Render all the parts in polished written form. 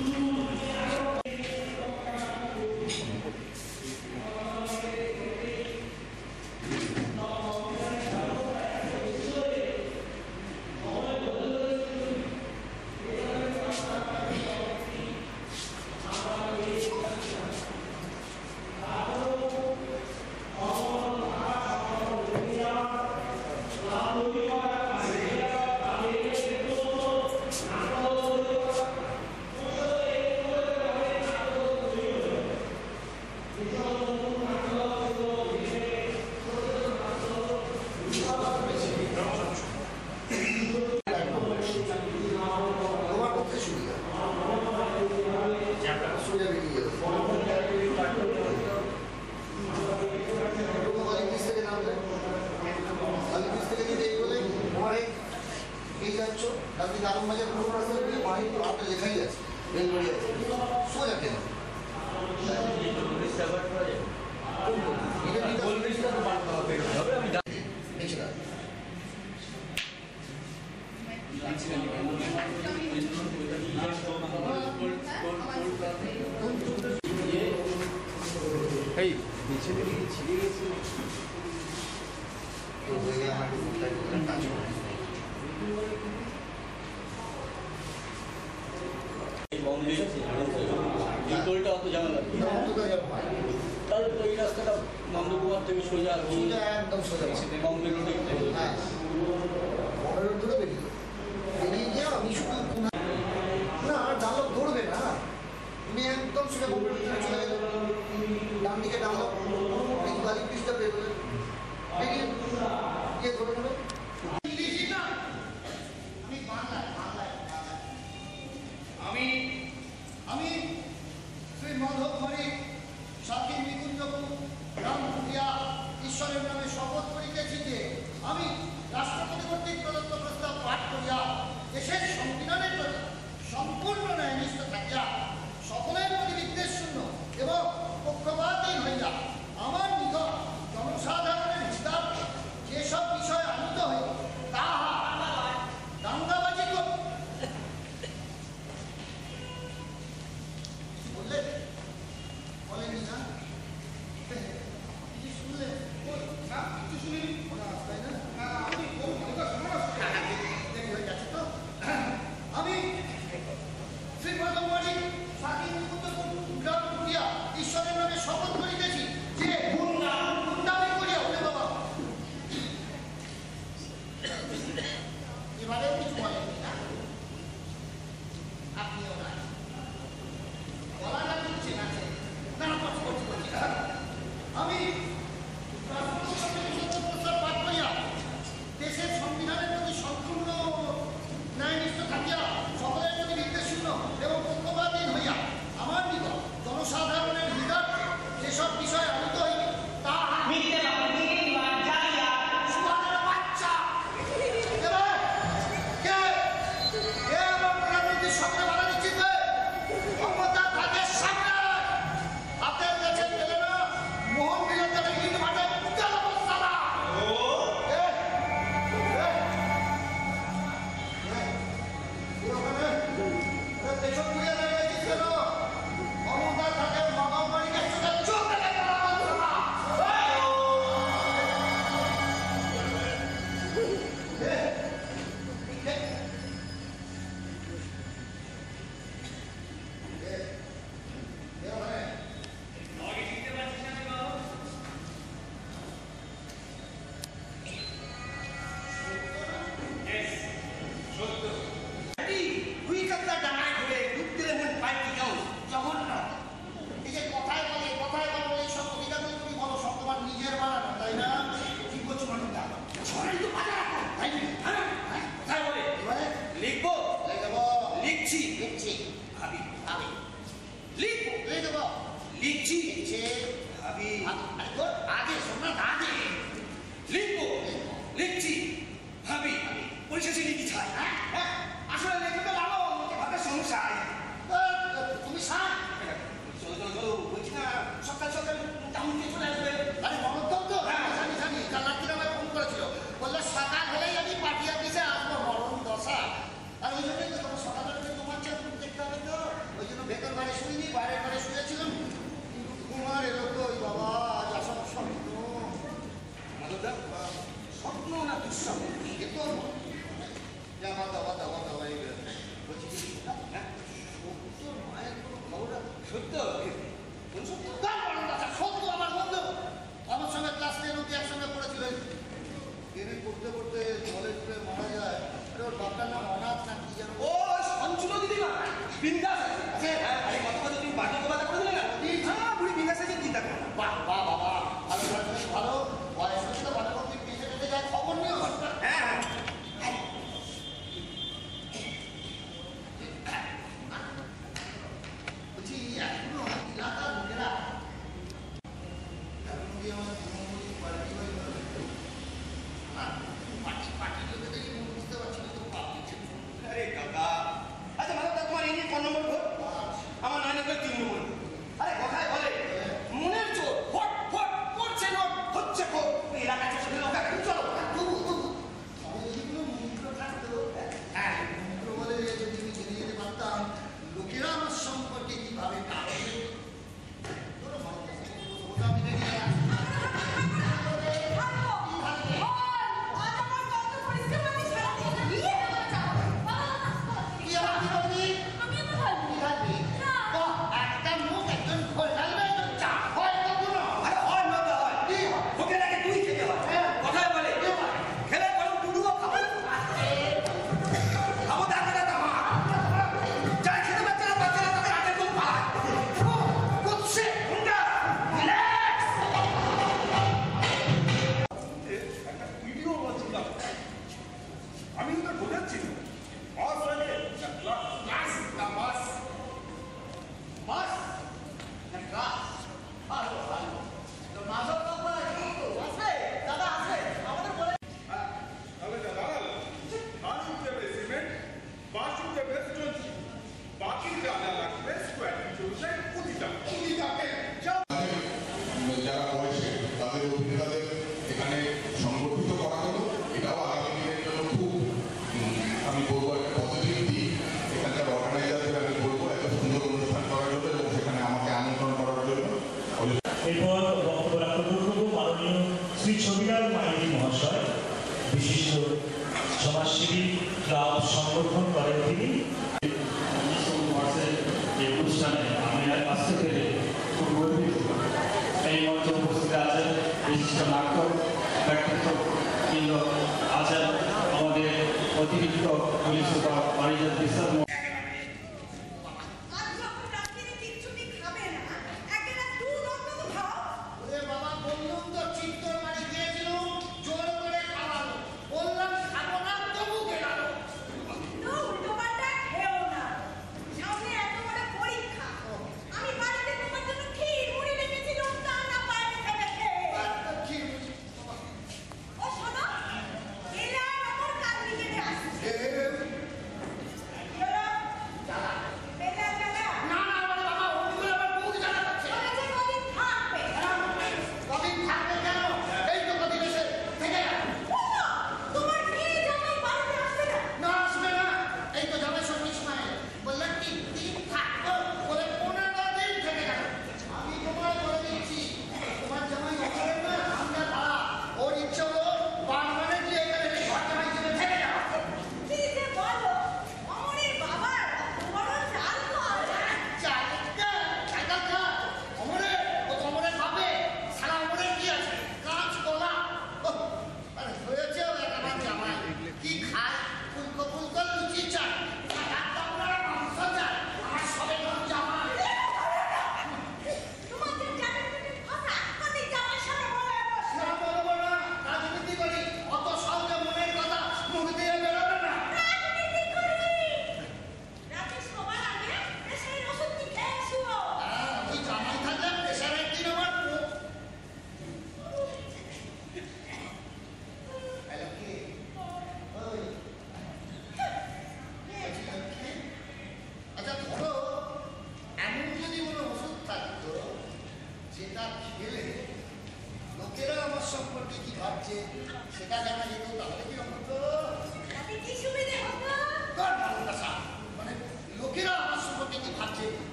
আর ওই জন্যই তো তোমার সকালে তোমার চেয়ে দেখতে হবে তো ওই জন্য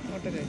ওটাই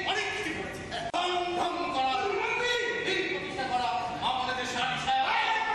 প্রতিষ্ঠা করা আমাদের সাথে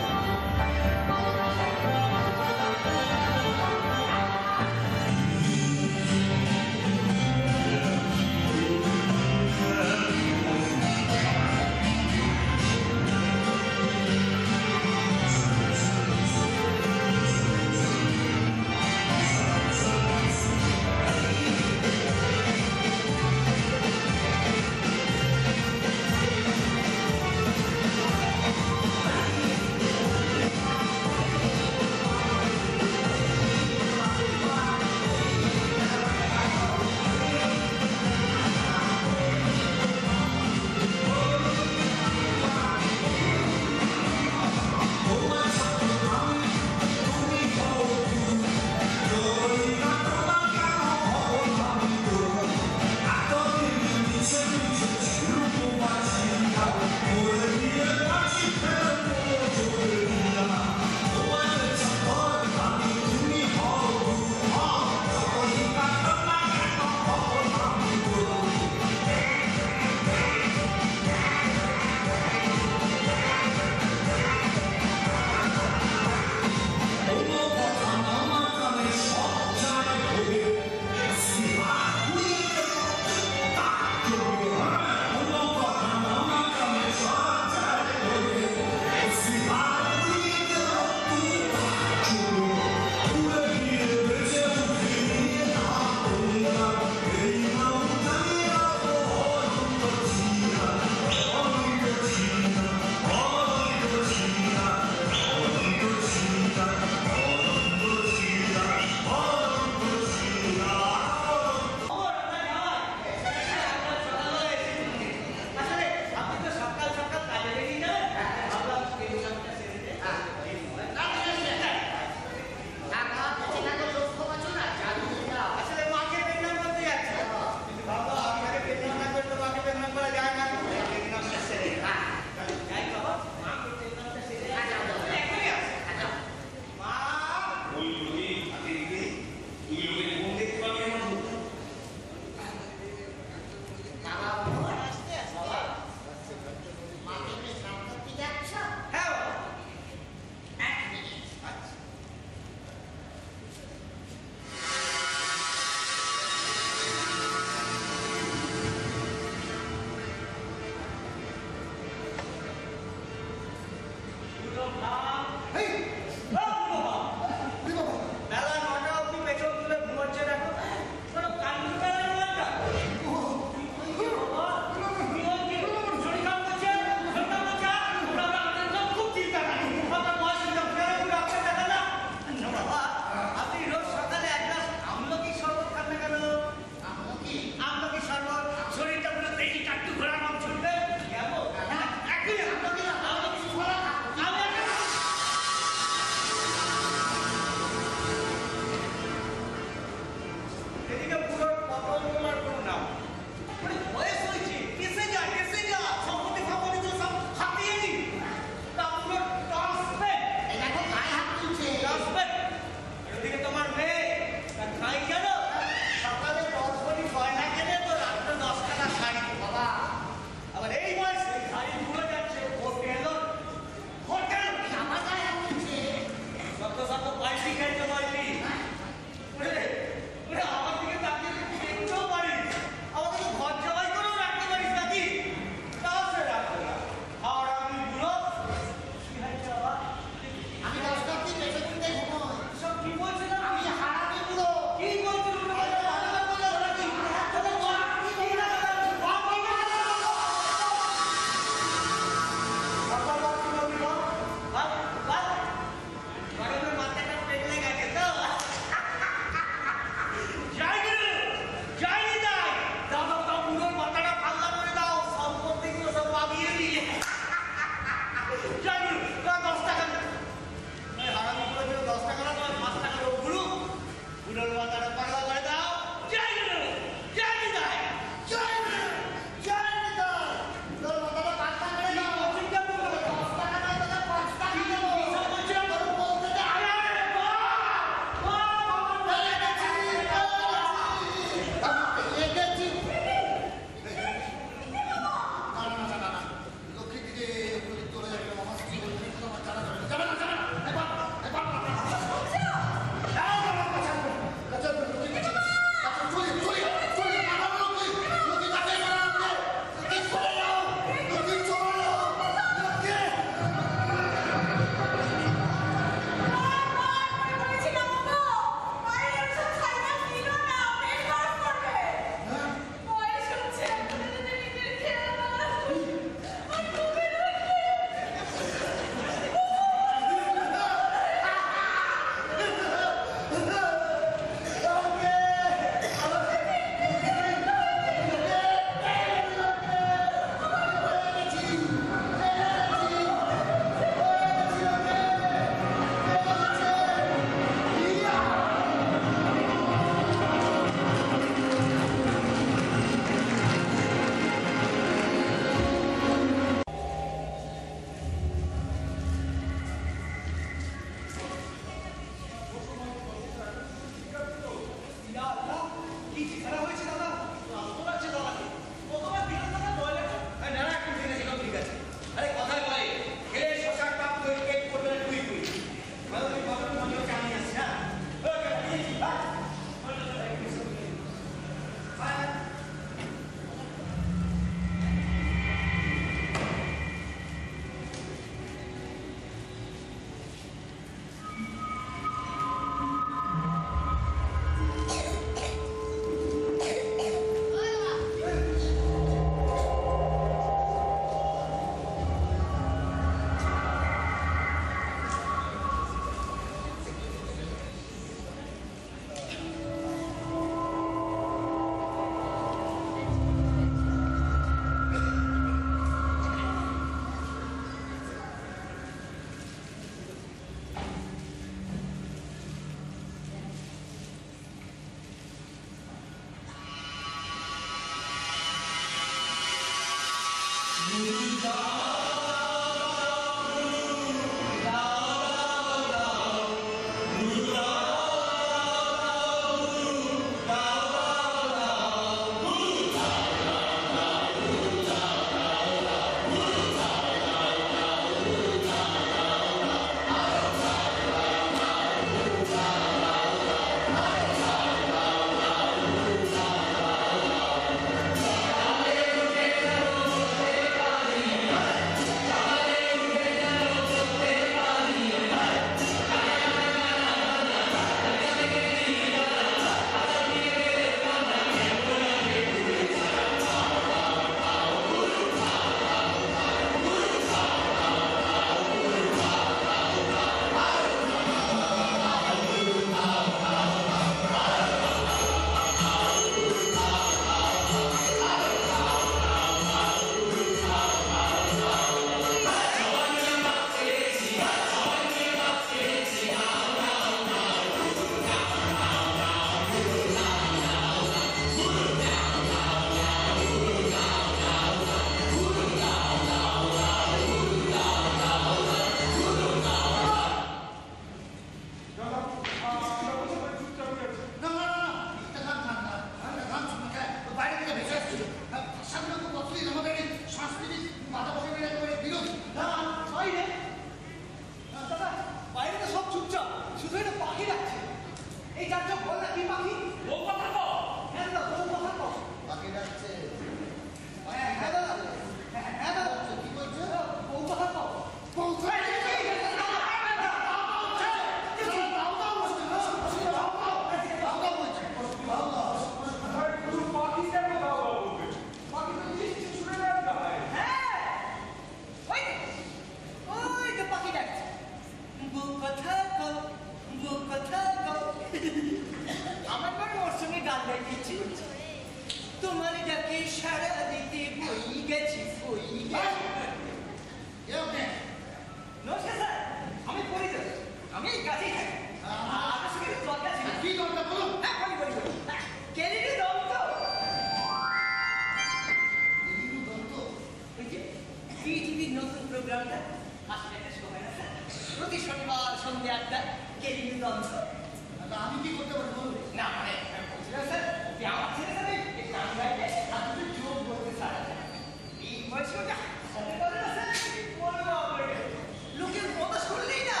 কি করতে পারি বলুন? না মানে বলছিলাম স্যার যে আমার ছেলে স্যার এই টাঙ্গাইলে আপনি যোগ করতে স্যার এই বয়সে ওকে সাথে বলে না স্যার কি বলবো আপনাকে লোকের কথা শুনলেই না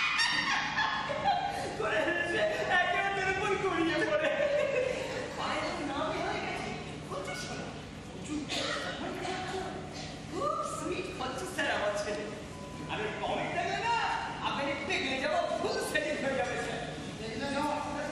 করে একেবারে বই করিয়ে পড়ে পায়ের নামই হয়ে গেছে কত শোনা খুব সুইট হচ্ছে স্যার আমার ছেলে আর কমেন্ট দেখলে না আপনি দেখলে যাবো ফুল সেটিং হয়ে যাবে স্যার দেখলে যাও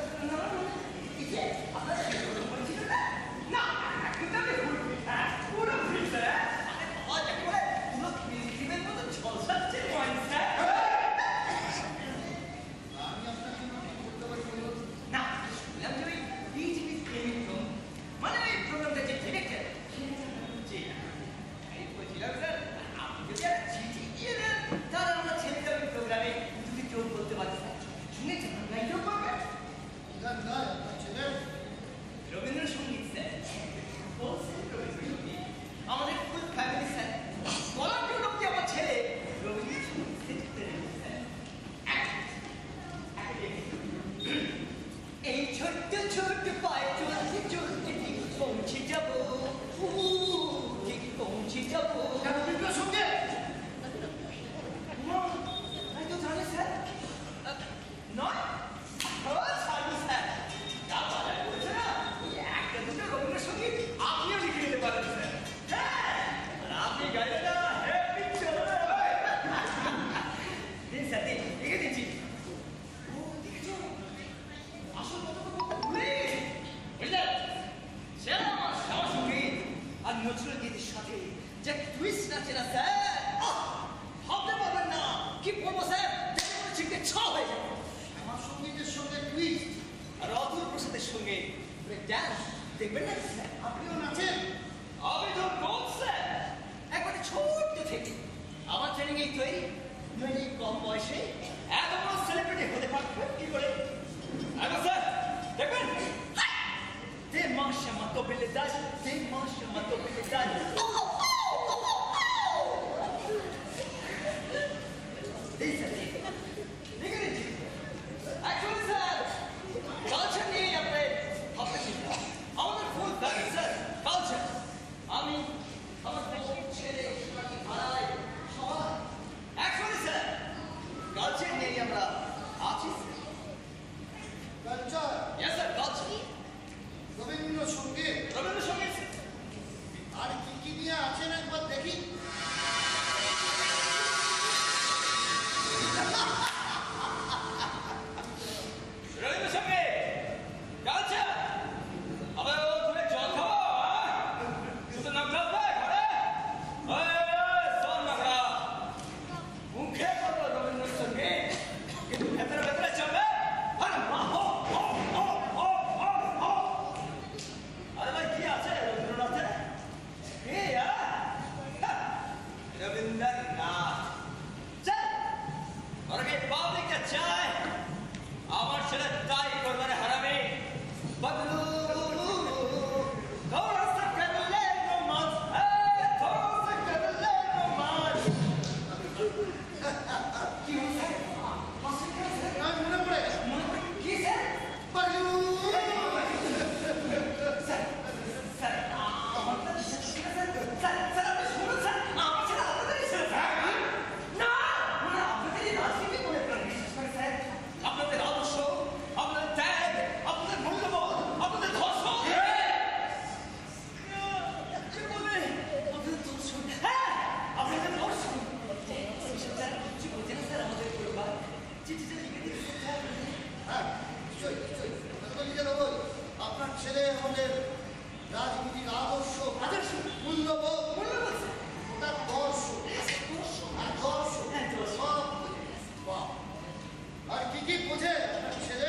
রবীন্দ্রসঙ্গীত স্যার আমাদের ফুল ফ্যামিলি স্যার বলার জন্য কি আমার ছেলে রবীন্দ্রসঙ্গীত শিখতে স্যার এই ছোট্ট ছোট্ট পায়ে চলতে চলতে ঠিক পৌঁছে যাবো ঠিক পৌঁছে যাবো রবীন্দ্রসঙ্গীত তাই তো জানে স্যার নয় ছাড়বো স্যার যা বাজার করেছে না ওই একটা দুটো রবীন্দ্রসঙ্গীত আপনিও লিখে নিতে পারেন স্যার হ্যাঁ আর আপনি গাইলে না হ্যাপি চলবে দিন স্যার দিন লিখে দিচ্ছি ও দেখেছো আসল কথা তো ভুলে গেছি বুঝলেন সেরা আমার শ্যামা সঙ্গীত আর নজরুল গীতির সাথে যে টুইস্ট আছে না স্যার ভাবতে পারবেন না কি বলবো স্যার দেখে মনে চিনতে ছ হয়ে যাবে আমার সঙ্গীতের সঙ্গে টুইস্ট আর অতুল প্রসাদের সঙ্গে ডান্স দেখবেন না স্যার আপনিও নাচেন আমি তো রোজ স্যার একবারে ছোট্ট থেকে আমার ট্রেনিং এই তৈরি নইলে এই কম বয়সে এত বড় সেলিব্রিটি হতে পারবেন কি করে আগে স্যার দেখবেন দে মাসে মতো বেলে দাস দে মাসে মতো বেলে দাস Actually, sir, culture নিয়ে আপনি ভাবতে চিন্তা আমাদের ফুল ফ্যামিলি স্যার কালচার আমি আমার ছেলে ভাই সবাই অ্যাকচুয়ালি স্যার কালচার নিয়ে আমরা আছি culture yes sir culture Rabindrasangeet Rabindrasangeet আর কি কি নিয়ে আছেন একবার দেখি রবীন্দ্রসঙ্গীত কালচার আবার ও তুমি জল খাবো শুধু নাম খাবে ঘরে সব নাগরা মুখে করবো রবীন্দ্রসঙ্গীত কিন্তু ভেতরে ভেতরে চলবে আরে আরে ভাই কি আছে রবীন্দ্রনাথে রবীন্দ্রনাথ চল ওরা কি পাবলিকটা চায় আমার ছেলে তাই করবে হারাবে বদলু थोड़ा सा कर ले रोमांस थोड़ा सा कर ले रोमांस क्यों सर मास्टर क्या सर মনে পড়ে की सर পাগলু सर सर मतलब सर सर सर आप सुनो सर आप चला आप नहीं सर ना ना आप मेरी राशि भी कोई प्रैक्टिस कर सर আপনাদের আদর্শ আপনাদের ত্যাগ আপনাদের মূল্যবোধ আপনাদের ধর্ষণ কি বলে আপনাদের ধর্ষণ হ্যাঁ আপনাদের ধর্ষণ স্যার কিছু বলছেন স্যার আমাদের পরিবার চিঠিটা লিখে দিন হ্যাঁ নিশ্চয়ই নিশ্চয়ই লিখে দেবো আপনার ছেলে আমাদের রাজনীতির আদর্শ আদর্শ মূল্যবোধ মূল্যবোধ ওটা দর্শক দর্শক সব বাহ আর কি কি বোঝে আপনার ছেলে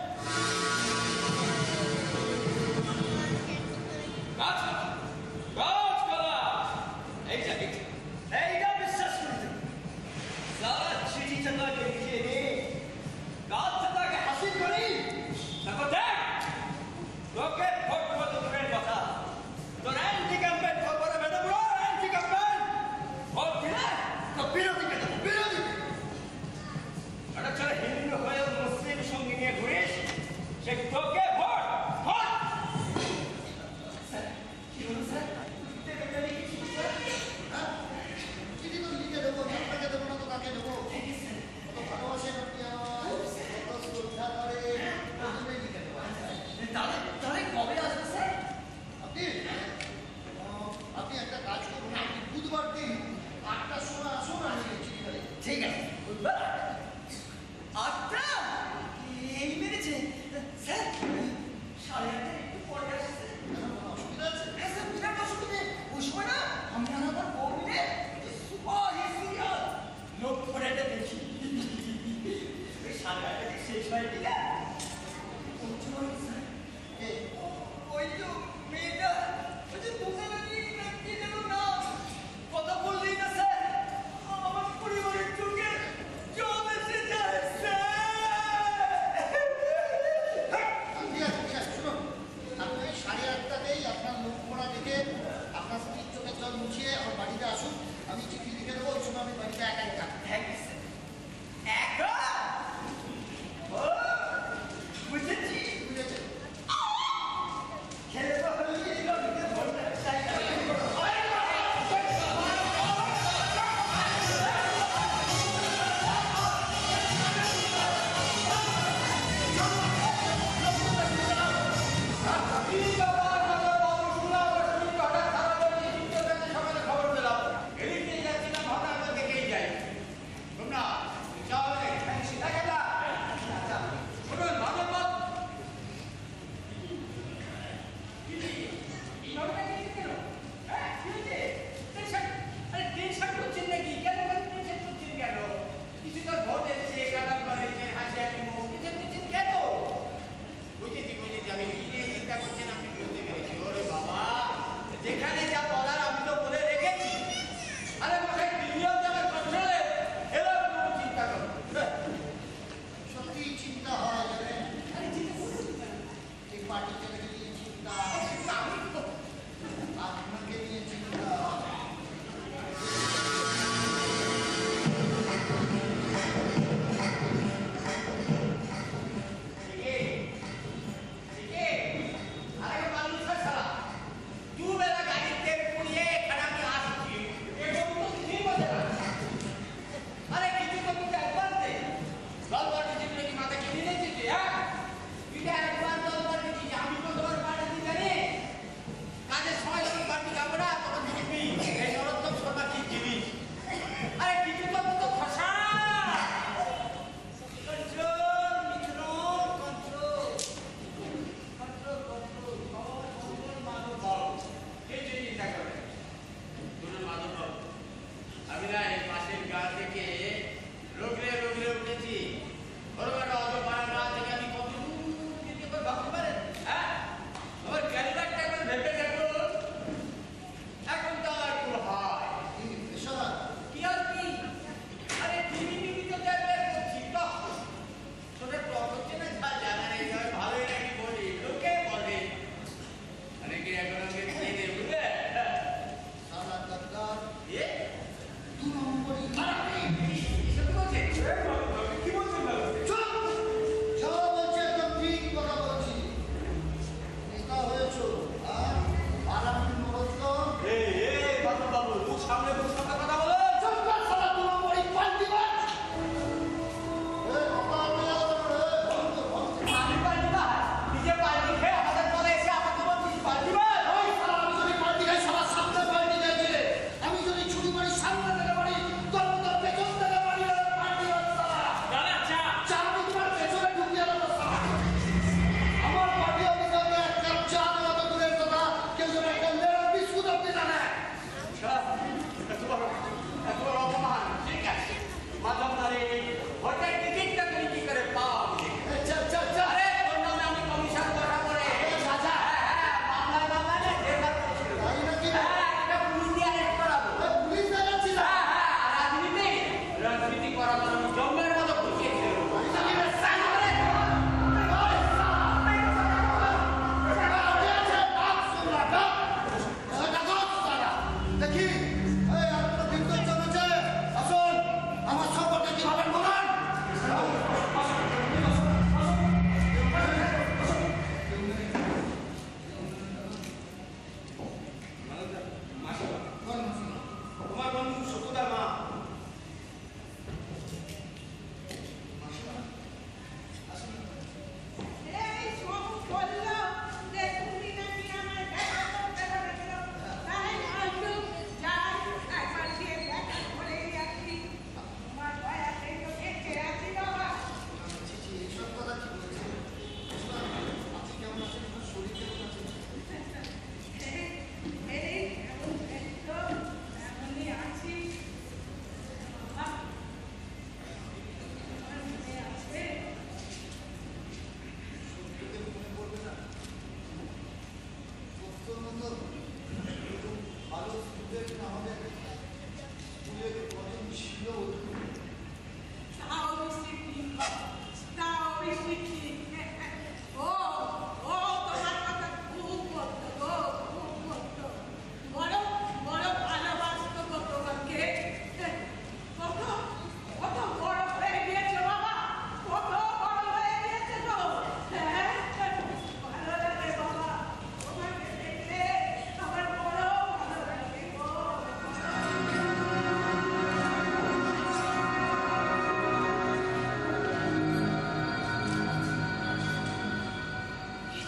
গাছ গাছ কলা এইটা এইটা বিশ্বাস করতে সারা চিঠিটা লিখে নে গাছটাকে হাসিল করি তারপর দেখ তোকে ভোট করতে দূরের কথা তোর অ্যান্টি ক্যাম্পেন খবরে বেঁধে বড় অ্যান্টি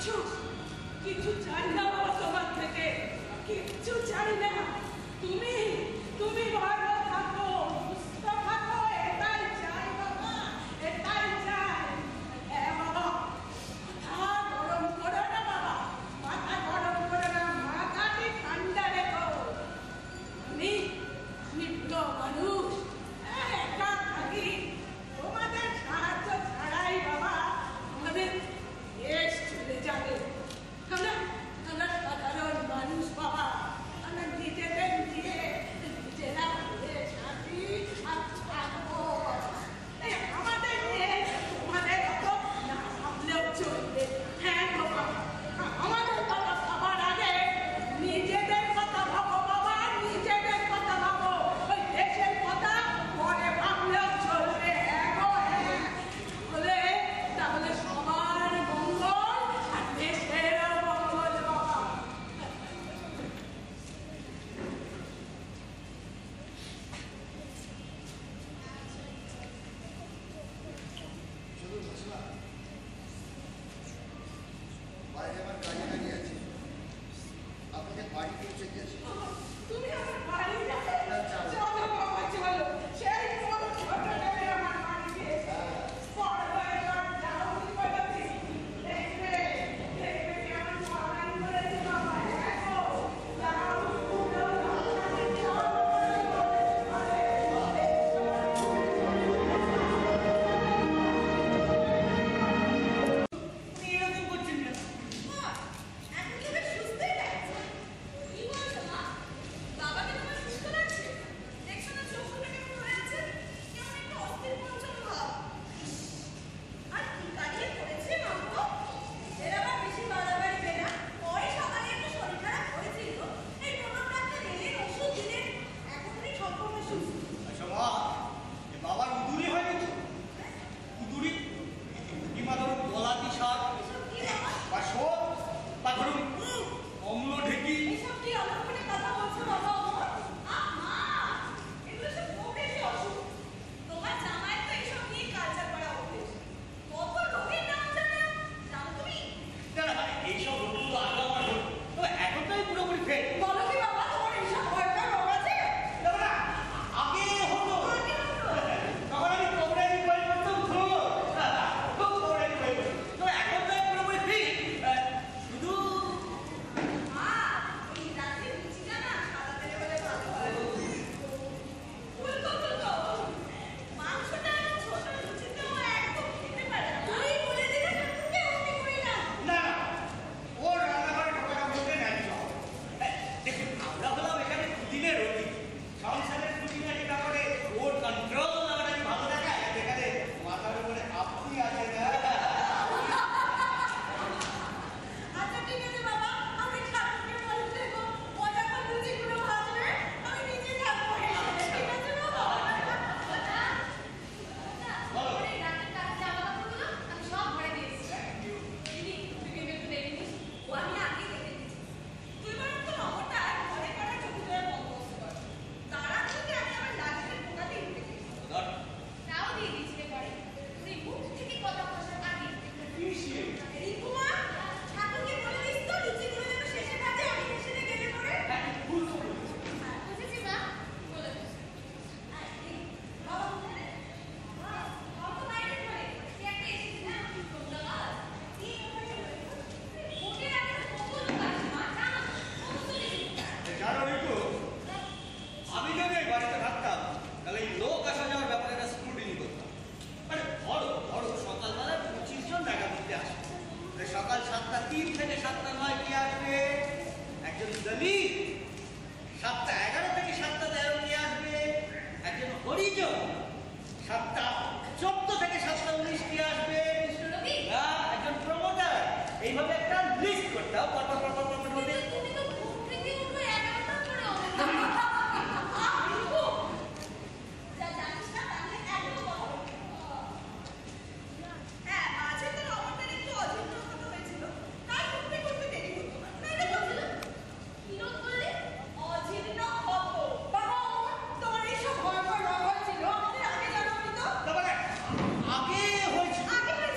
কিছু কিছু জানি না বাবা তোমার থেকে, কিচ্ছু জানি না। তুমি তুমি ভালো থাকো, সুস্থ থাকো, এটাই চাই বাবা, এটাই চাই। হ্যাঁ বাবা, মাথা গরম করো না বাবা, মাথা গরম করো না, মাথাটি ঠান্ডা রেখো। আমি বুড়ো মানুষ, একা থাকি, তোমাদের সাহায্য ছাড়াই বাবা আমাদের দেশ চলে যাবে। আমরা সাধারণ মানুষ বাবা, আমরা নিজেদের দিয়ে নিজেরা ঘুরে থাকি আর থাকবো। আমাদের দেশ তোমাদের অত না ভাবলেও চলবে। হ্যাঁ বাবা, আমাদের কথা ভাবার আগে নিজেদের কথা ভাবো বাবা, নিজেদের কথা ভাবো। ওই দেশের কথা পরে ভাবলেও চলবে। হ্যাঁ গো হ্যাঁ, তাহলে সবার মঙ্গল আর দেশেরও মঙ্গল বাবা। শুধু ঘোষণা বাইরে আমার গাড়ি দাঁড়িয়ে আছে, আপনাকে বাড়ি পৌঁছে দিয়েছে। তুমি আমার বাড়ি যাবে? চলো। চলো বাবা চলো, সেই বড় ছোটবেলায় আমার বাড়িতে বড় হয়ে যাও বিপদে। দেখবে দেখবে কেমন পড়াই করেছে বাবা। দেখো যাও আপনি এরকম করছেন কেন? এখন কি বেশ সুস্থই লাগছে? কি বলছো মা? বাবাকে তোমার সুস্থ লাগছে? দেখছো না চোখ দুটো কেমন হয়ে আছে? কেমন একটা অস্থির পঞ্চম ভাব। ইস, আর কি কাটিয়ে পড়েছে মাগো? এর আবার বেশি বাড়াবাড়ি বেনা। পরে সকালে একটু শরীর খারাপ হয়েছিল। এই প্রণব ডাক্তার এলেন, ওষুধ দিলেন। এখন উনি সম্পূর্ণ সুস্থ। আচ্ছা মা, এ বাবার উদুরি হয় নাকি? উদুরি কিংবা ধরুন গলাতি শাক এসব কি বাবা? বা শোক বা ধরুন অম্ল ঢেকি। এসব কি অলক্ষণে কথা বলছো বাবা ওমর? মা, এগুলো সব খুব বেশি অসুখ। তোমার জামাই তো এসব নিয়ে কালচার করা অভ্যেস। কত রোগের নাম জানে না? জানো তুমি? না না মানে এইসব রোগগুলো আগে আমার হলো, তবে এখন তো আমি পুরোপুরি ফেল। বলো কি বাবা, তোমার এইসব ভয়ঙ্কর রোগ আছে? না না, আগে হতো। আগে হতো? তখন আমি কোবরানি বই করতাম তো। খুব কোবরানি বই করতাম। তবে এখন তো আমি পুরোপুরি ফিট। শুধু মা, এই রাত্রে লুচিটা না সাদা তেলে হলে ভালো হয়। ফুলকো। মাংসটা এত ছোট লুচিতেও একদম খেতে পারে না। তুই বলে দিলে ঠাকুরকে অমনি করি না। না ওর রান্নাঘরে ঢোকাটা বলতে নাই সব। দেখুন আমরা হলাম এখানে দুদিনের রোগী, সংসারের খুঁটিনাটি ব্যাপারে ওর কন্ট্রোল লাগাটা ভালো দেখায়, যেখানে মাথার উপরে আপনি আছেন। আচ্ছা ঠিক আছে বাবা, আমি ঠাকুরকে বলে দেবো ও যখন লুচিগুলো ভাজবে আমি নিজে থাকবো। ঠিক আছে বাবা? বলো। এই রাতের কাছে জামা কাপড়গুলো আমি সব ভরে দিয়েছি। দিদি, তুই কিন্তু একটু দেখে নিস। ও আমি আগে দেখে নিয়েছি। তুই বরং তোর অমরটা ঘরে করা চোখে ধরে বন্দোবস্ত কর। তারা থেকে আমি আমার লাঠিতে পোকাতে উঠে গেছি। ধর, তাও দিয়ে দিয়েছিলে পরে। তুই মুখ থেকে কথা বসার আগে মিশিয়ে। রিকুমা, ঠাকুরকে বলে দিস তো লুচিগুলো যেন শেষে ভাজে, আমি হেসেলে গেলে পরে। বুঝেছি মা, বলে দিস। বাবা কোথায়? বাবা বাইরে ঘরে। তুই একটা এসেছিস না? তোমরা গাছ? এই ওখানে ওকে একটা কত লোক আছে মা, জানো? কত চলে গেছে। জানো রিকু, আমি যদি এই বাড়িতে থাকতাম তাহলে এই লোক আসা যাওয়ার ব্যাপারে একটা স্ক্রুটিনি করতাম। মানে ধরো সকালবেলা 25 জন দেখা করতে আসবে। সকাল 7:03 থেকে 7:09 কি আসবে? একজন দলিত। 7:11 থেকে 7:13 কি আসবে? একজন হরিজন। 7:14 থেকে 7:19 কি আসবে? কৃষ্ণনবী? না, একজন প্রমোটার। এইভাবে একটা লিস্ট করতাম, পরপর কিন্তু তুমি তো ঘুম থেকে উঠো 11টা করে রিকু, যা জানিস না তাহলে একদম কথা বলবি না। হ্যাঁ, মাঝে তোর অমরটার একটু অজীর্ণ ক্ষত হয়েছিল, তাই উঠতে করতে দেরি হতো। তাই না বলছিল? কি রোগ বললি? অজীর্ণ ক্ষত। বাবা অমর, তোমার এইসব ভয়ঙ্কর রোগ হয়েছিল আমাদের আগে জানাবি তো? তারপরে আগে হয়েছিল। আগে হয়েছিল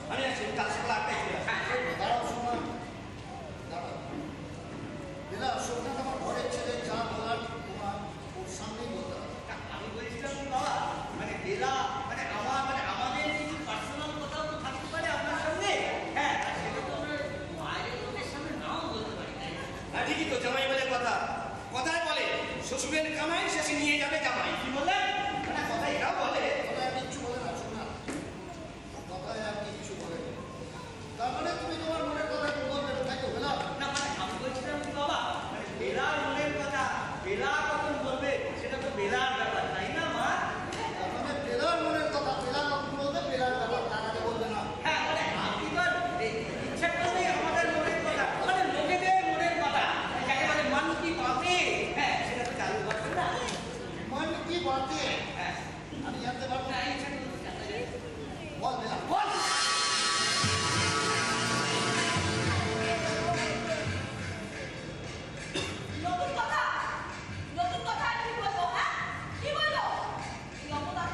আমি আছি কাল সকাল 8টায় চলে আসি। দাঁড়াও শোনা, দাঁড়াও। বেলা সোমনাথ আমার ঘরের ছেলে, যা বলার তোমার ওর সামনেই বলতে হবে। আমি বলছিলাম কি বাবা, মানে বেলা মানে আমাদের কিছু পার্সোনাল কথাও তো থাকতে পারে আপনার সঙ্গে। হ্যাঁ, আর সেটা তো আমরা বাইরের লোকের সামনে নাও বলতে পারি, তাই না? হ্যাঁ ঠিকই তো, জামাই বলে কথা। কথায় বলে শ্বশুরের কামাই শেষে নিয়ে যাবে জামাই। কি বললেন? মানে কথা এরাও বলে। কথায় আর কিচ্ছু বলে না সোমনাথ, কথায় আর কিচ্ছু বলে না। তার মানে তুমি তোমার মনের কথা একটু বলবে না, তাই তো বেলা? না মানে আমি বলছিলাম কি বাবা, মানে বেলার মনের কথা বেলা কখন বলবে সেটা তো বেলার ব্যাপার, তাই না মা? তার মানে বেলার মনের কথা বেলা কখন বলবে, বেলার ব্যাপার তার আগে বলবে না। হ্যাঁ মানে আপনি তো আর ইচ্ছা করলেই আমাদের মনের কথা, মানে লোকেদের মনের কথা যাকে বলে মন কি বাতে, হ্যাঁ সেটা তো চালু করবেন না। মন কি বাতে? হ্যাঁ আমি জানতে পারবো না না। ইচ্ছা করলে জানা যায়। বল বেলা, বল। নতুন কথা আর কি বলবো? হ্যাঁ কি বলবো? এই অপদার্থ,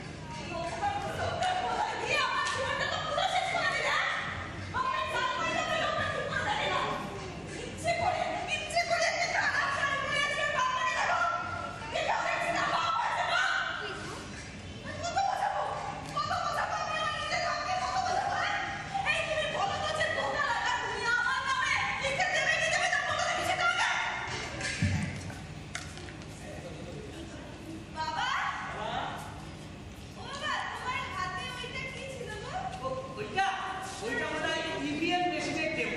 কোথায় গিয়ে আমার জীবনটা তো পুরো শেষ করে দিলে। আমার চাকরি যাবে লোকটা ঠিক করে দেবে না। ইচ্ছে করে একটা খারাপ শাড়ি পরে আজকে বাবাকে দেখো। এটা দেখছি না বাবা আছে না। কত বোঝাবো আমি আমার নিজের কাউকে কত বোঝাবো? এই তুমি বলো তো যে দোকান লাগা তুমি আমার নামে লিখে দেবে কি দেবে না বলো দেখি সেটা আগে। বাবা ও বাবা, তোমার হাতে ওইটা কি ছিল গো? ওইটা মনে হয় ইভিএম মেশিনের টেম।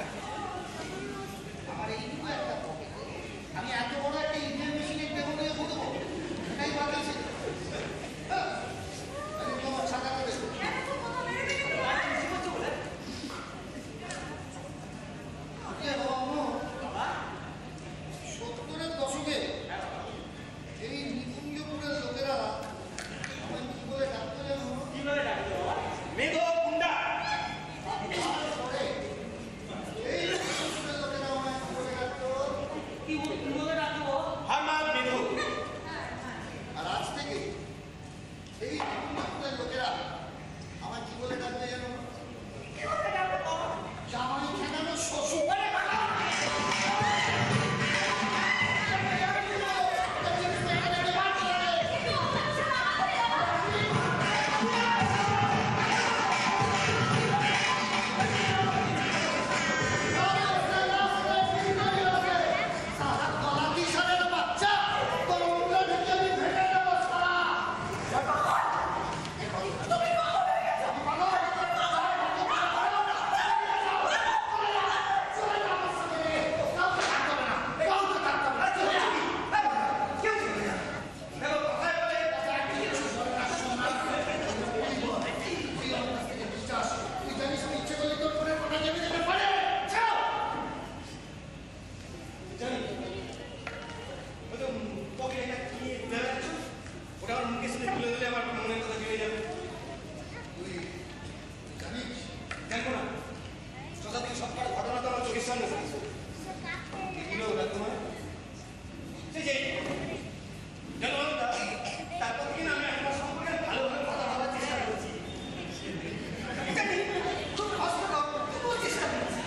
আমার এইটুকু একটা পকেট, আমি এত বড় একটা ইভিএম মেশিনের টেবল নিয়ে বলবো, এটাই বাকি ছিল। হ্যাঁ, আমি তোমার ছাতাটা দেখো। এত কথা মেরে দিলে তো আর কিছু করছো বলে কে বাবা মো, বাবা 70-এর দশকে এই নিকুঞ্জপুরের লোকেরা আমায় কি বলে ডাকতো জানো? কিভাবে ডাকছো বাবা? মেঘো গুন্ডা। তারপরে এই নিকুঞ্জপুরের লোকেরা আমায় কি বলে ডাকতো? কি বলে ডাকবো? হামাদ মেঘো। আর আজ থেকে এই নিকুঞ্জপুরের লোকেরা আমায় কি বলে ডাকবে জানো? কি বলে ডাকবো বাবা? জামাই খেলানো শ্বশুর। দেখো কথায় বলে জানি ওই তো পকেটে একটা কি বেড়াচ্ছ, ওটা আমার মুখের সামনে তুলে দিলে আমার মনের কথা জেনে যাবে। জানবো না, সোজা থেকে সব কটা ঘটনা তো আমার চোখের সামনে এসেছে। এগুলো ওটা তোমার সেই যে জানো না, তারপর থেকে না আমি আমার সম্পর্কে ভালোভাবে কথা বলার চেষ্টা করছি। জানি, খুব কষ্ট তবুও চেষ্টা করছি।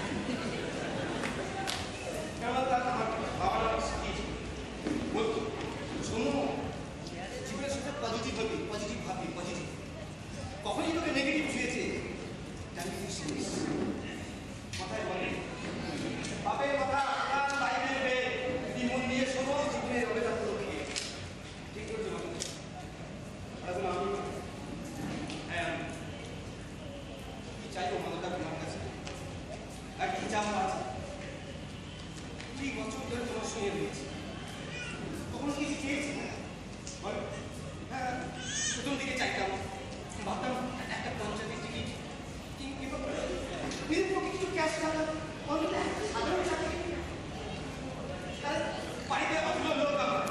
কেমন তার আমার বাবার আমাকে শিখিয়েছে, বলতো শোনো জীবনের সাথে পজিটিভ ভাবি। কখনই তোকে নেগেটিভ ছুঁয়েছে জানি শুনিস। কথায় বলে বাপের কথা আকাশ বাইরে উঠে যদি মন দিয়ে শোনো জীবনে রবে তা পুরো খেয়ে। ঠিক করছো মানুষ এখন আমি হ্যাঁ আমি কি চাইবো মানবতা তোমার কাছে আর কি চাওয়া আছে? 3 বছর ধরে তোমার সঙ্গে রয়েছে, কখনো কিছু চেয়েছি না? বলো। হ্যাঁ প্রথম দিকে চাইতাম, ভাবতাম একটা পঞ্চায়েতের টিকিট কিংবা বিরূপ কিছু ক্যাশ টাকা অন্তত একটা সাধারণ চাকরি। বাড়িতে অতগুলো লোক আমার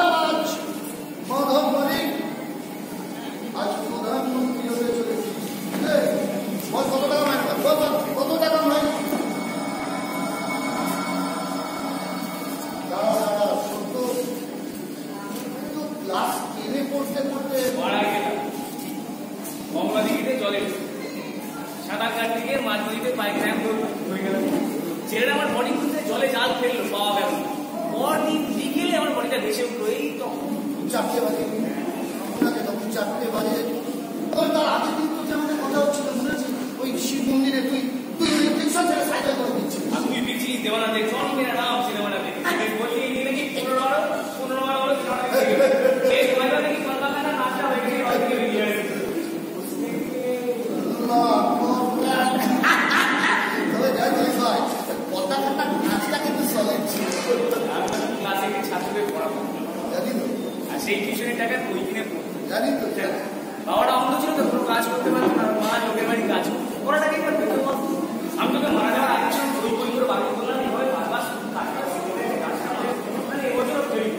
দান্দাবাজ মাধব মল্লিক আজ প্রধানমন্ত্রী হতে চলেছি। মংলা দিঘিতে জলে সাঁতার কাটতে গিয়ে মাছ নদীতে পায়খানা হয়ে গেল। ছেলেরা আমার বডি খুঁজতে জলে জাল ফেললো, পাওয়া গেল। পরদিন বিকেলে আমার বডিটা ভেসে উঠলো। এই তখন 4টে বাজে, আপনাকে তখন 4টে বাজে। তখন তার আগের দিন তো আমাদের কথা হচ্ছিল, মনে আছে? ওই শিব মন্দিরে তুই টিউশন ছেড়ে সাইকেল করে দিচ্ছিস। তুই পিছিয়ে দেওয়ানাতে চল মেরা নাম সিনেমাটাতে বললি এই নাকি 15 বার হলো সেই সময়টা নাকি কলকাতা নাচটা হয়ে গেছে, হয়তো বেরিয়ে আসে। ক্লাসে ছাত্রদের পড়াবো আর সেই টিউশনের টাকা ওই কিনে জানি তো। বাবাটা অন্ধ ছিল তো কোনো কাজ করতে পারতো না, মা লোকের বাড়ি কাজ ওরা টাকাই করবে। আমি তোকে মারা যাওয়ার আগে বই বই করে বাড়ি করলাম, এভাবে বারবার কাজটা মানে এবছর তৈরি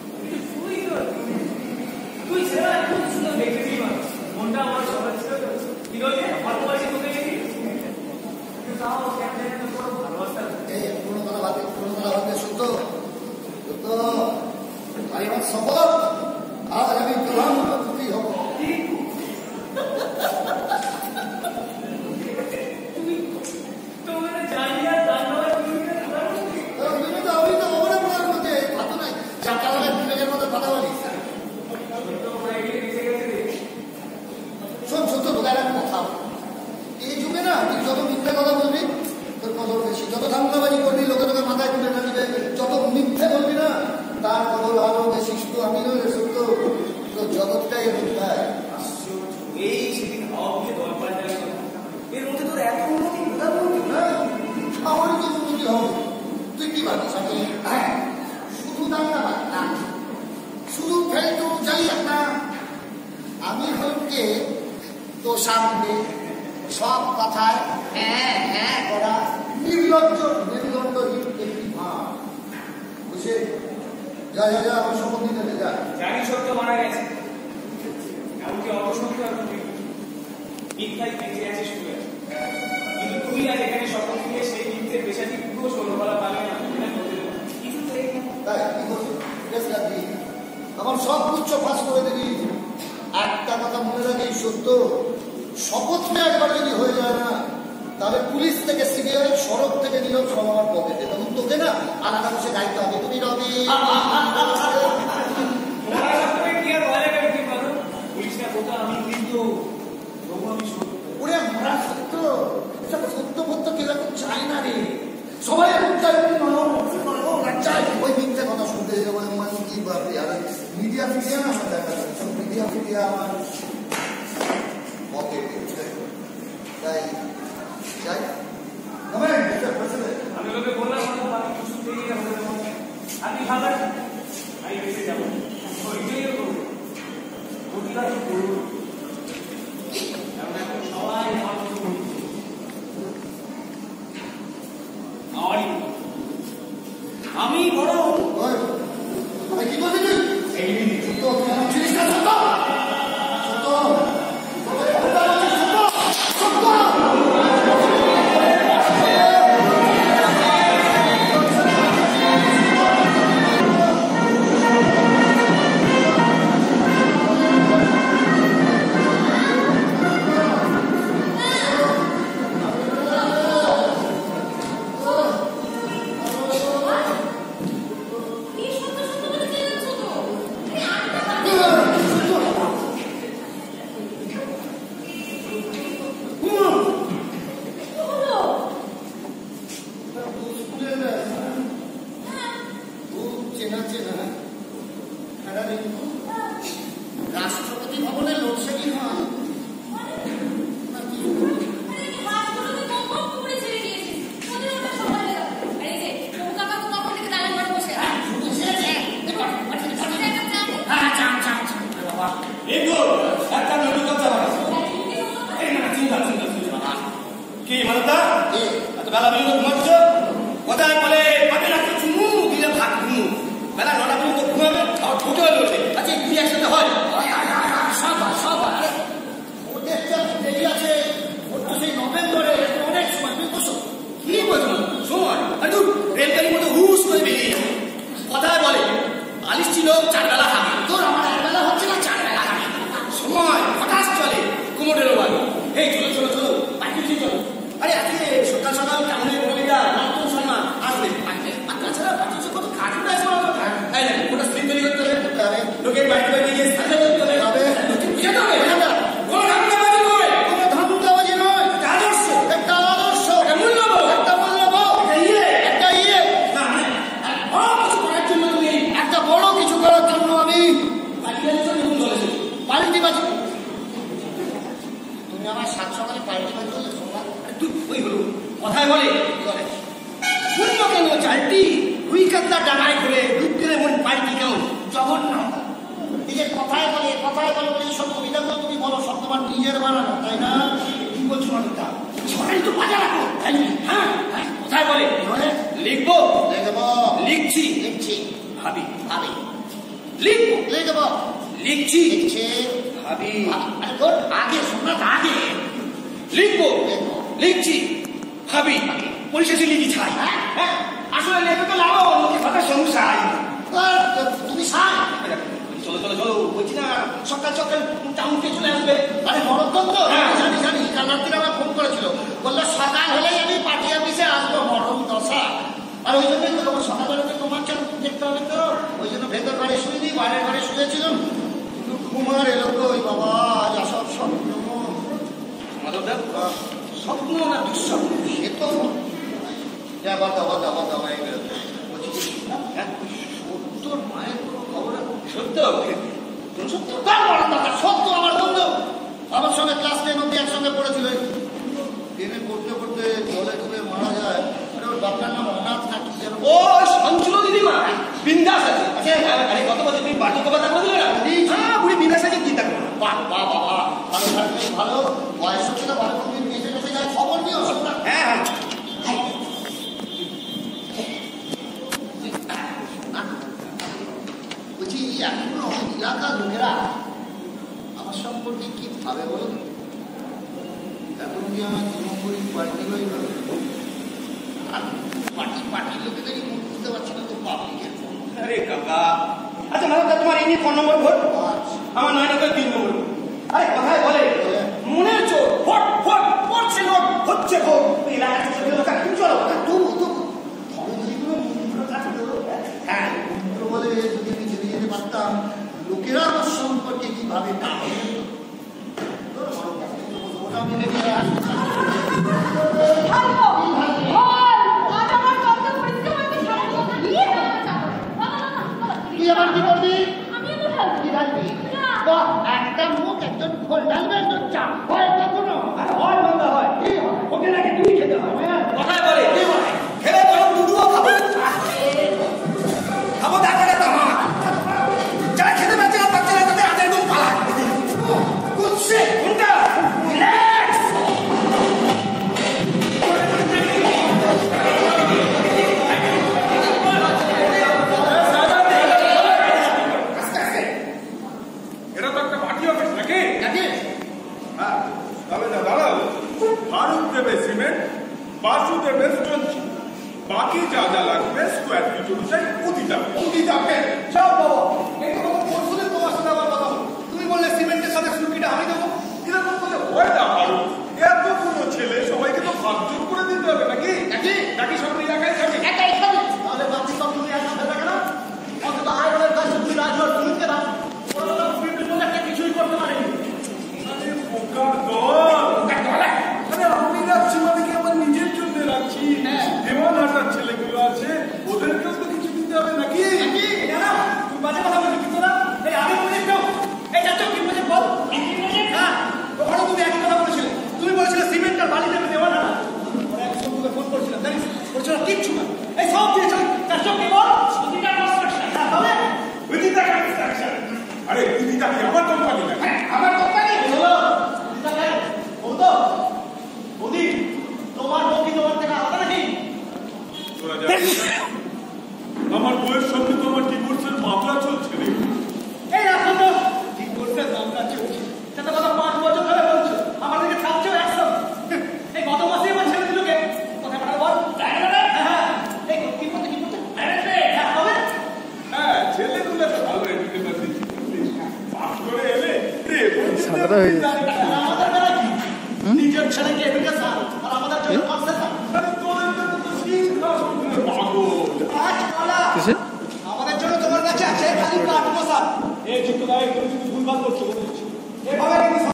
তুই সেরা খুব সুন্দর দেখেছি, মনটা আমার সবার ছিল তো কি বলছে ভালোবাসি তোকে দেখি কিন্তু তাও কেমন তো কোনো ভালোবাসা পুরো কথা ভাবতে শুনতো তো আমার শপথ আজ আমি প্রধানমন্ত্রী হব। শোন সত্য বোঝার কথা, এই যুগে না তুই যত মিথ্যে কথা বলবি তোর কদর বেশি, যত ধান্দাবাজি করবি লোকে তোকে মাথায় তুলে না দিবে, যত মিথ্যে বলবি না তার কদর আরো বেশি। শুধু আমি নয় সত্য, তো জগৎটাই মিথ্যায়। এই সেদিন হাওয়া বুঝে দল পাল্টা এর মধ্যে তোর এত উন্নতি কোথাও বলতো না? আমারই তো উন্নতি হবে। তুই কি ভাবিস আমি শুধু দাঙ্গাবাজ না, শুধু ফেলতো যাই না, আমি হলকে তো সামনে সব কথায় হ্যাঁ হ্যাঁ করা নির্লজ্জহীন একটি মা বুঝে যা যা যা আমার শপথ নিতে যা। জানি সত্য মারা গেছে, এমনকি অপসত্য আর মিথ্যাই বেঁচে আছে শুয়ে আছে, কিন্তু তুই আজ এখানে শপথ নিয়ে সেই মিথ্যের পেশাটি পুরো ষোলবেলা পাবে না কিছু তাই কি করছি আমার সব উচ্চ ফাঁস করে দিবি। একটা কথা মনে রাখি সত্য, শপথ নিয়ে একবার যদি হয়ে যায় না তাহলে পুলিশ থেকে সিবিআই সড়ক থেকে নিলেও সব আমার পকেটে, তখন তোকে না আলাদা বসে গাইতে হবে তুমি রবি আমি কিন্তু ওরে মরা সত্য, এসব সত্য ফত্য কিরকম চাই না রে, সবাই এখন চাই চাই ওই মিথ্যে কথা শুনতে যাবো মানে কি বাপরে। আর মিডিয়া ফিডিয়া না আমার দেখা যাচ্ছে, মিডিয়া ফিডিয়া আমার পকেটে তাই চাই। আমি লোকে বললাম কিছু আপনি খাবার আমি বেঁচে যাবো সবাই আমি বড় কি বলবি তুই এই জিনিসটা সত্য সত্য এই চলো চলো চলো পার্টি চলো। আরে আজকে সকাল সকাল টাউনে বলিরা নতুন শর্মা আসবে। আর তাছাড়া পার্টি কত কাজ করে আছে বলো তো? এই না ওটা স্লিপ তৈরি করতে হবে, লোকের বাড়িতে বাড়িতে গিয়ে সাজা করতে হবে, লোকে বুঝাতে হবে। কোনো ধান্দাবাজি নয়, কোনো ধান্দাবাজি নয়, আদর্শ একটা আদর্শ, একটা মূল্যবোধ, একটা মূল্যবোধ, একটা না বড় কিছু করার জন্য তুমি একটা বড় কিছু করার জন্য আমি পার্টির জন্য নতুন বলেছো। পাল্টিবাজি। তুমি আমার সাত সকালে পাল্টিবাজি করলে শোনা তুই ওই হলো কথায় বলে শুনবো কেন চালটি হুইকাত্তা ডানায় ঘুরে রুদ্রে মন পাল্টি কেমন জঘন্য। নিজের কথায় বলে বলে এইসব কবিতাগুলো তুমি বলো সব তোমার নিজের বানানো, তাই না? কি বলছো মানুষটা সকালে তো বাজার রাখো। হ্যাঁ কোথায় বলে লিখবো, লিখবো, লিখছি, লিখছি, ভাবি, ভাবি, লিখবো, লিখবো, লিখছি, লিখছে, ভাবি, আরে তোর আগে শোনা, আগে লিখবো, লিখবো, লিখছি, ভাবি, পরিশেষে লিখি ছাই। হ্যাঁ আসলে লেখে তো লাভ লোকে কথা সমস্যাই। তুমি সাই। চলো চলো চলো বলছি না সকাল সকাল টাউনকে চলে আসবে। আরে মরণ তো হ্যাঁ। জানি জানি, কাল রাত্রে আমার ফোন করেছিল, বললো সকাল হলেই আমি পার্টি অফিসে আসবো, মরণ দশা। আর ওই জন্যই তো তোমার সকালবেলা তো তোমার চাল দেখতে হবে তো, ওই জন্য ভেতর ঘরে শুইনি, বাইরের ঘরে শুয়েছিলাম। কিন্তু ঘুমার এলো তো ওই বাবা, আজ আসব স্বপ্ন। মাধবদা স্বপ্ন না দুঃস্বপ্ন? সে তো আবার বলছি সত্তর মায়ের কোনো খবর আছে? সত্য সত্য কার বড় কথা? সত্য আমার বন্ধু, আমার সঙ্গে ক্লাস 10 অব্দি একসঙ্গে পড়েছিল। ট্রেনে পড়তে পড়তে জলে ডুবে মারা যায়। আরে ওর বাপটার নাম অনাথ না কি যেন। ও সঞ্চল দিদিমা বিন্দাস আছে। আরে কত বছর তুমি বার্ধক্য কথা করে দিলে না? হ্যাঁ বুড়ি বিন্দাস আছে, চিন্তা করো না। বাহ বাহ বাবা, ভালো থাকলেই ভালো, বয়স হচ্ছে না, ভালো তুমি বেঁচে বেঁচে যায়, খবর নিও শোনা। হ্যাঁ বলছি এখনো এলাকার লোকেরা আমার সম্পর্কে কি ভাবে বলুন? এখন কি আমার তৃণমূল পার্টি হয়ে গেল? আর পার্টির লোকেদেরই মুখ বুঝতে পারছি না তো পাবলিকের। আরে কাকা আচ্ছা মাধবদা তোমার এই নিয়ে 4 নম্বর ভোট, আমার 9 নম্বর 3 নম্বর ভোট। আরে কথায় বলে মনের চোর ভোট ভোট পড়ছে নোট হচ্ছে ভোট। এই এলাকা থেকে লোক কি চলো না তবু ধর্মজীবীগুলো মন্ত্র কাছে দেবো। হ্যাঁ মন্ত্র বলে যদি আমি জেনে যেতে পারতাম লোকেরা আমার সম্পর্কে কিভাবে ভাবে। ওটা মেনে নিয়ে আসছে। তুই আবার কি করবি? কি রাখবি? একটা মুখ, একজন খোল ডালবে, একজন চাপ হয় কখনো হয় বন্ধ হয় কি হয়? ওকে নাকি দুই খেতে হয়। হ্যাঁ। কথায় বলে খেলে বরং দুধুও খাবো, খাবো তারপরে তামা। যারা খেতে পারছে না পাচ্ছে না তাদের হাতের দুধ পালা কুচ্ছে কোনটা রিল্যাক্স। এটা তো একটা পার্টি অফিস নাকি? নাকি? হ্যাঁ তবে না দাঁড়াও, ফারুক দেবে সিমেন্ট, বাসু দেবে স্টোন, বাকি যা যা লাগবে স্কোয়ার ফিট অনুযায়ী পুঁতি যাবে। সব বাবা এই তো পরশু দিন তোমার সাথে আমার কথা হলো, তুমি বললে সিমেন্টের সাথে সুরকিটা আমি দেবো। এরকম করে হয় না ফারুক, এতগুলো ছেলে সবাইকে তো ভাগযোগ করে দিতে হবে নাকি? নাকি? নাকি সব এলাকায় যাবে? একাই খাবি? তাহলে বাকি সব তুমি একা ফেলে কেন? অন্তত আয়রনের কাছে তুই রাজবার পুলিশকে দাও। ওরা তো পুলিশের মধ্যে একটা কিছুই করতে পারেনি। আরে বোকার দল, আরে আমি রাখছি মানে কি আমার নিজের জন্য রাখছি। দেওয়ানহাটার ছেলেগুলো আছে, ওদেরকেও তো কিছু দিতে হবে নাকি? নাকি? না তুমি বাজে কথা বলছো কিন্তু না এই আমি বলি কেউ এই যাচ্ছ কি বলছে বল হ্যাঁ ওখানে তুমি একই কথা বলেছিলে। তুমি বলেছিলে সিমেন্ট আর বালি দেবে দেওয়া না। ওরা এক বন্ধুকে ফোন করছিলাম জানিস বলছিল কিচ্ছু না এই সব দিয়েছ তার সব কি বল সুদিটা কনস্ট্রাকশন। হ্যাঁ তবে উদিতা কনস্ট্রাকশন। আরে উদিতা কি আমার কোম্পানি না? আমার কোম্পানি হলো সুদিটা কেন বলতো বৌদি তোমার বউ কি তোমার থেকে আলাদা নাকি? তোরা জানিস না? আমার বউয়ের সঙ্গে তো আমার ডিভোর্সের মামলা চলছে রে। এই রাখো তো ডিভোর্সের মামলা চলছে সেটা কথা 5 বছর ধরে বলছো, আমার থেকে ছাড়ছেও 100। এই গত মাসেই আমার ছেলে দিলকে কোথায় পাঠাবো বল? হ্যাঁ এই কি করতে হ্যাঁ হবে হ্যাঁ ছেলেগুলো তো ভালো এডুকেশন দিচ্ছে, পাস করে এলে রে সাদাটা হয়ে আমাদের বেলা কি নিজের ছেলেকে এডুকেশন আর আমাদের জন্য কনসেশন। আমাদের জন্য তোমার কাছে আছে খালি প্ল্যাটফর্ম। এই যুক্ত দায় তুমি ভুলভাল করছো এভাবে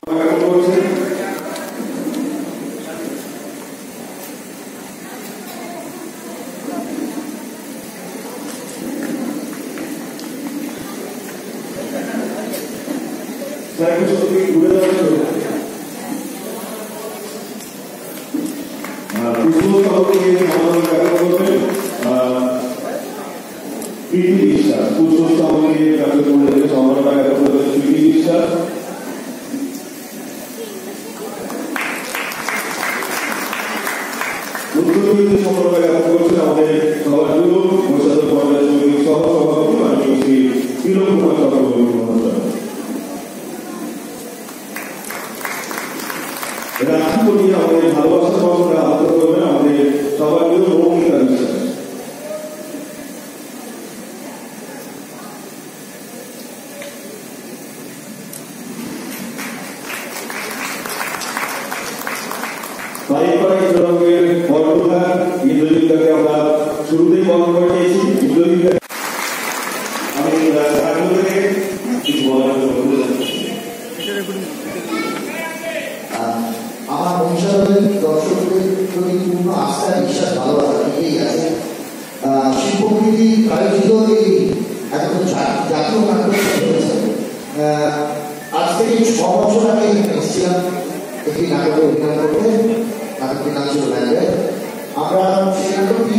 আমার অনুসারে দর্শকদের প্রতি পূর্ণ আস্থা বিশ্বাস ভালোবাসা থেকেই আছে। শিল্পকৃতি আয়োজিত এই একদম জাতীয় নাটক হয়েছে। আজ থেকে 6 বছর আগে এসেছিলাম একটি নাটকে অভিনয় করতে। নাটকটির নাম ছিল ল্যান্ডওয়ে। আমরা সেই নাটকটি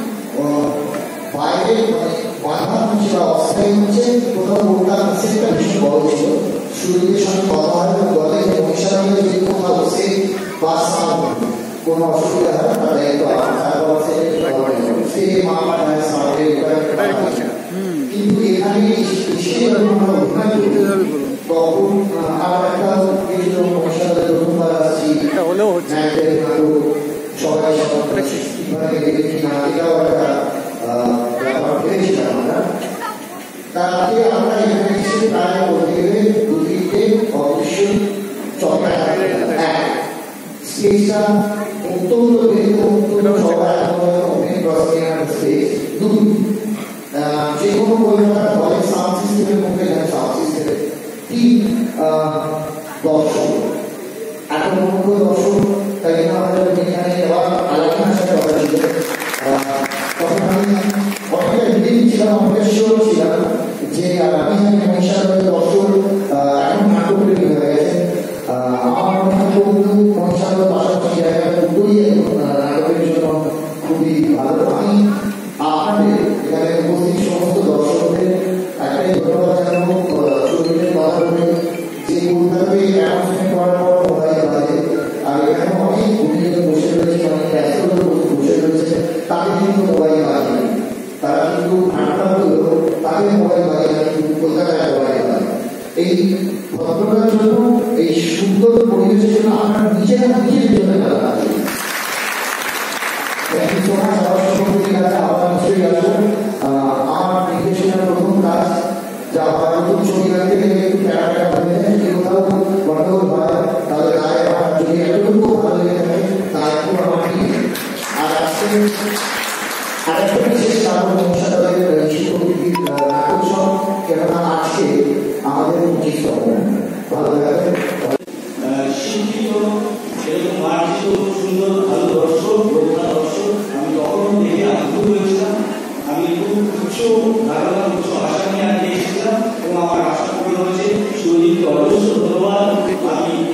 বাইরে বাধা হচ্ছে বা অস্থায়ী হচ্ছে। কোথাও ওটা সেটটা ভীষণ বড় ছিল। সুরীদের সঙ্গে কথা হয় গলে মহিষাদলে যে কোথাও বসে বাস সামনে কোনো অসুবিধা হয় না, দায়িত্ব কিন্তু এখানে তখন আর একটা মহিষাদলে প্রথমবার আসছি সবাই এটাও একটা ব্যাপার ভেবেছিলাম আমরা। তাতে আমরা এখানে এসে প্রায় বলতে গেলে 2-3টে অবশ্যই স্পেসটা অত্যন্ত সবাই স্পেস যে কোনো কলকাতা বলে সাউন্ড সিস্টেমের মধ্যে সাউন্ড সিস্টেমের 3 দর্শক এখন মুখ্য দর্শক। তাই আমাদের এখানে আবার আলোচনার সাথে কথা ছিল। তখন আমি অনেকটা রিডিং ছিলাম, অনেকটা শিওর ছিলাম যে আমি মহিষাদলের দর্শক এখন নাটক তৈরি হয়ে গেছে। আমার মহিষাদলের পাশাপাশি জায়গা দুটোই নাটকের জন্য খুবই ভালো। আমি আপনাদের এখানে উপস্থিত সমস্ত দর্শকদের একটাই ধন্যবাদ জানাবো। শরীরের কথা বলে যে কলকাতাতে অ্যানাউন্সমেন্ট করার পর মোবাইল বাজে, আর এখানে অনেক গুণীজন বসে রয়েছে, অনেক ব্যস্ত লোক বসে রয়েছে, তাদের কিন্তু মোবাইল বাজে। তারা কিন্তু ঠান্ডা হলো তাদের মোবাইল বাজে না, কিন্তু কলকাতায় মোবাইল বাজে। এই ভদ্রতার জন্য, এই সুন্দর পরিবেশের জন্য আপনার নিজের জন্য তারা আছে। আমার নির্দেশনার প্রথম কাজ যা নতুন ছবি আনতে গেলে একটু প্যারাটা হয়ে যায়, কোথাও গন্ডগোল হয় তাহলে গায়ে আমার যদি এতটুকু ভালো লেগে থাকে তা একটু আমার নিয়ে। আর আজকে আরেকটা বিশেষ কারণ মহিষাদলের শিল্পকৃতির নাটক, কেননা আজকে আমাদের 25তম ভালো লাগে শিক্ষিত এরকম মার্জিত সুন্দর ভালো দর্শক আমি তখন দেখে আগ্রহ হয়েছিলাম। আমি খুব উচ্চ ধারণা উচ্চ আশা নিয়ে আগে এসেছিলাম এবং আমার আশা পূরণ হয়েছে। শরীরকে অবশ্য ধন্যবাদ। আমি